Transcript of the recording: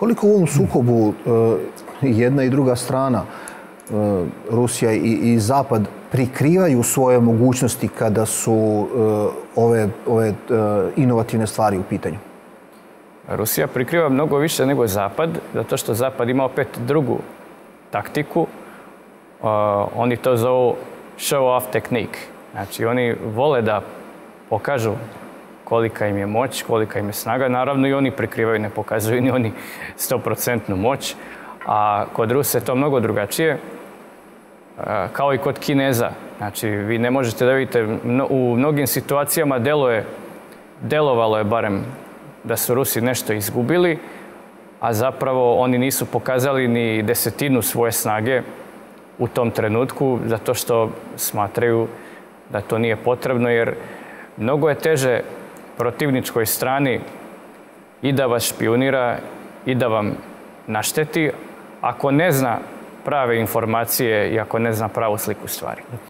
Koliko u ovom sukobu jedna i druga strana, Rusija i Zapad, prikrivaju svoje mogućnosti kada su ove inovativne stvari u pitanju? Rusija prikriva mnogo više nego Zapad, zato što Zapad ima opet drugu taktiku. Oni to zovu show-off technique. Znači, oni vole da pokažu kolika im je moć, kolika im je snaga. Naravno, i oni prikrivaju, ne pokazuju ni oni 100% moć. A kod Rusa je to mnogo drugačije, kao i kod Kineza. Znači, vi ne možete da vidite, u mnogim situacijama delovalo je barem da su Rusi nešto izgubili, a zapravo oni nisu pokazali ni desetinu svoje snage u tom trenutku, zato što smatraju da to nije potrebno, jer mnogo je teže protivničkoj strani i da vas špijunira i da vam našteti, ako ne zna prave informacije i ako ne zna pravu sliku stvari.